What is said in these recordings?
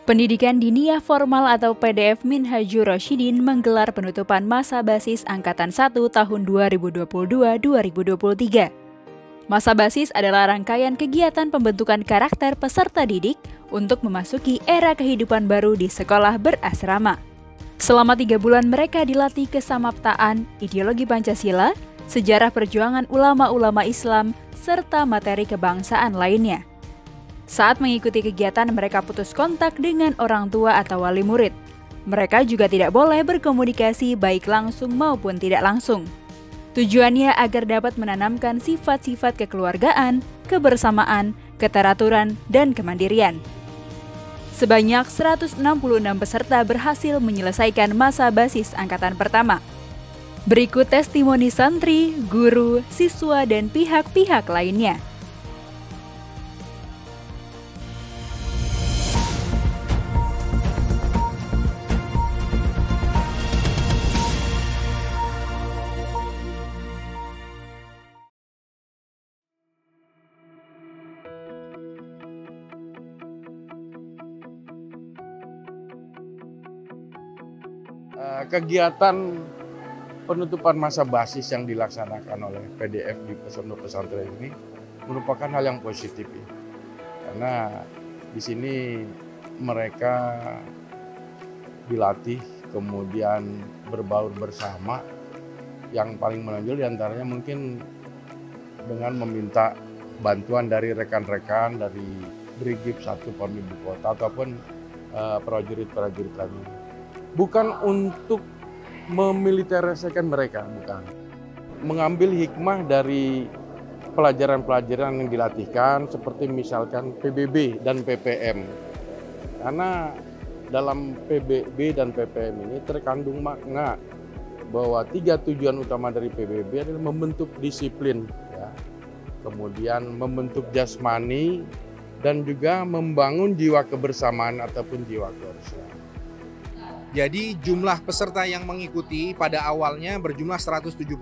Pendidikan Diniyah Formal atau PDF Minhajur Rasyidin menggelar penutupan masa basis Angkatan 1 tahun 2022-2023. Masa basis adalah rangkaian kegiatan pembentukan karakter peserta didik untuk memasuki era kehidupan baru di sekolah berasrama. Selama 3 bulan mereka dilatih kesamaptaan, ideologi Pancasila, sejarah perjuangan ulama-ulama Islam, serta materi kebangsaan lainnya. Saat mengikuti kegiatan, mereka putus kontak dengan orang tua atau wali murid. Mereka juga tidak boleh berkomunikasi baik langsung maupun tidak langsung. Tujuannya agar dapat menanamkan sifat-sifat kekeluargaan, kebersamaan, keteraturan, dan kemandirian. Sebanyak 166 peserta berhasil menyelesaikan masa basis angkatan pertama. Berikut testimoni santri, guru, siswa, dan pihak-pihak lainnya. Kegiatan penutupan masa basis yang dilaksanakan oleh PDF di pondok pesantren ini merupakan hal yang positif ya. Karena di sini mereka dilatih, kemudian berbaur bersama. Yang paling menonjol diantaranya mungkin dengan meminta bantuan dari rekan-rekan dari Brigif 1 POM Ibu Kota ataupun prajurit-prajurit lainnya. Bukan untuk memiliterisasikan mereka, bukan. Mengambil hikmah dari pelajaran-pelajaran yang dilatihkan, seperti misalkan PBB dan PPM. Karena dalam PBB dan PPM ini terkandung makna bahwa 3 tujuan utama dari PBB adalah membentuk disiplin, ya. Kemudian membentuk jasmani, dan juga membangun jiwa kebersamaan ataupun jiwa keharmonisan. Jadi jumlah peserta yang mengikuti pada awalnya berjumlah 177,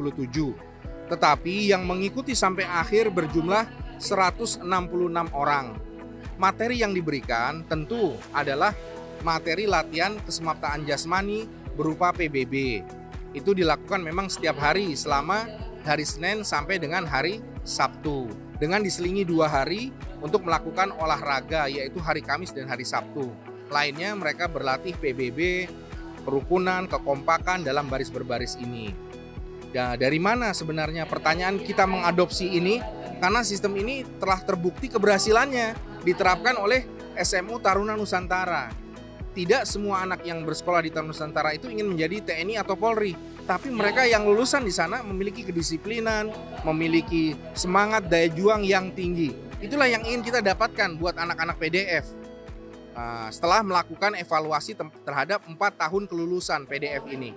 tetapi yang mengikuti sampai akhir berjumlah 166 orang. Materi yang diberikan tentu adalah materi latihan kesemaptaan jasmani berupa PBB. Itu dilakukan memang setiap hari selama hari Senin sampai dengan hari Sabtu. Dengan diselingi 2 hari untuk melakukan olahraga, yaitu hari Kamis dan hari Sabtu. Lainnya mereka berlatih PBB, kerukunan, kekompakan dalam baris berbaris ini. Dan dari mana sebenarnya pertanyaan kita mengadopsi ini? Karena sistem ini telah terbukti keberhasilannya diterapkan oleh SMU Taruna Nusantara. Tidak semua anak yang bersekolah di Taruna Nusantara itu ingin menjadi TNI atau Polri, tapi mereka yang lulusan di sana memiliki kedisiplinan, memiliki semangat daya juang yang tinggi. Itulah yang ingin kita dapatkan buat anak-anak PDF. Setelah melakukan evaluasi terhadap 4 tahun kelulusan PDF ini.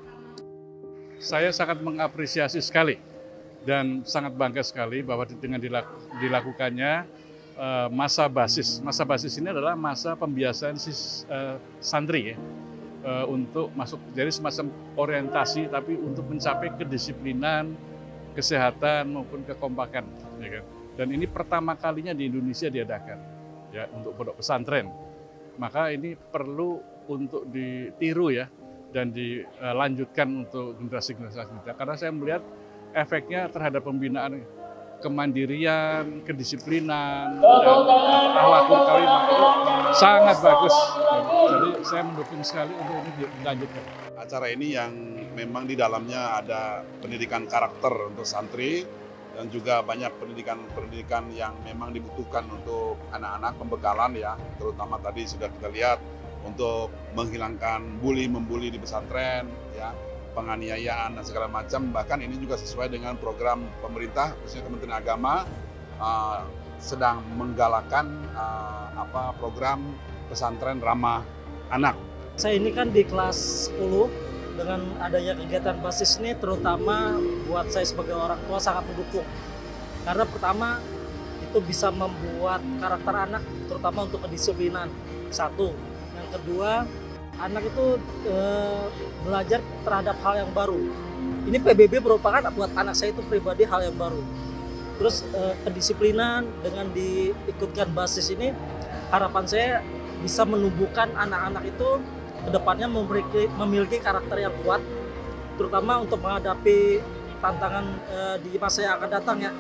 Saya sangat mengapresiasi sekali dan sangat bangga sekali bahwa dengan dilakukannya masa basis. Masa basis ini adalah masa pembiasaan santri ya, untuk masuk, jadi semacam orientasi tapi untuk mencapai kedisiplinan, kesehatan maupun kekompakan. Ya kan? Dan ini pertama kalinya di Indonesia diadakan ya, untuk pondok pesantren. Maka ini perlu untuk ditiru ya, dan dilanjutkan untuk generasi-generasi selanjutnya. Karena saya melihat efeknya terhadap pembinaan kemandirian, kedisiplinan, dan akhlakul karimah itu sangat bagus. Jadi saya mendukung sekali untuk ini dilanjutkan. Acara ini yang memang di dalamnya ada pendidikan karakter untuk santri, dan juga banyak pendidikan yang memang dibutuhkan untuk anak-anak, pembekalan ya, terutama tadi sudah kita lihat untuk menghilangkan membuli di pesantren, ya, penganiayaan dan segala macam. Bahkan ini juga sesuai dengan program pemerintah, khususnya Kementerian Agama sedang menggalakkan program pesantren ramah anak. Saya ini kan di kelas 10. Dengan adanya kegiatan basis ini terutama buat saya sebagai orang tua sangat mendukung. Karena pertama itu bisa membuat karakter anak terutama untuk kedisiplinan. 1. Yang kedua, anak itu belajar terhadap hal yang baru. Ini PBB merupakan buat anak saya itu pribadi hal yang baru. Terus kedisiplinan dengan diikutkan basis ini, harapan saya bisa menumbuhkan anak-anak itu kedepannya memiliki karakter yang kuat, terutama untuk menghadapi tantangan di masa yang akan datang ya.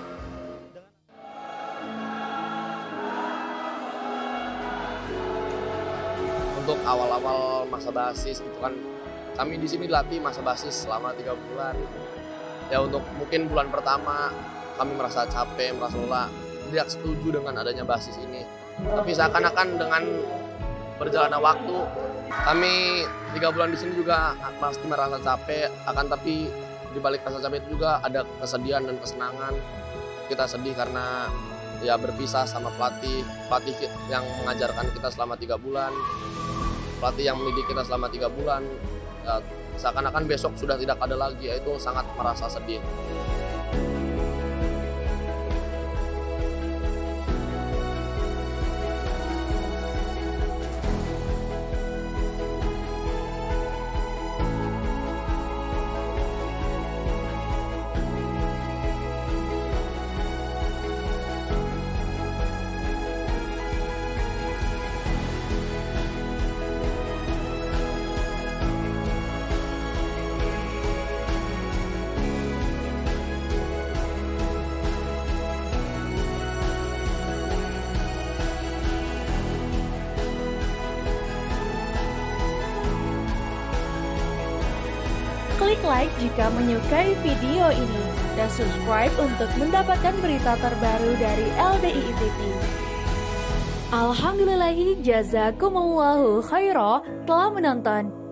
Untuk awal-awal masa basis gitu kan, kami di sini dilatih masa basis selama 3 bulan. Ya untuk mungkin bulan pertama kami merasa capek, merasa lelah, tidak setuju dengan adanya basis ini. Tapi seakan-akan dengan berjalannya waktu, kami 3 bulan di sini juga pasti merasa capek. Akan tapi di balik rasa capek itu juga ada kesedihan dan kesenangan. Kita sedih karena ya berpisah sama pelatih yang mengajarkan kita selama 3 bulan. Pelatih yang mendidik kita selama 3 bulan, ya, seakan-akan besok sudah tidak ada lagi, itu sangat merasa sedih. Klik like jika menyukai video ini dan subscribe untuk mendapatkan berita terbaru dari LDII TV. Alhamdulillahi jazakumullahu khairah telah menonton.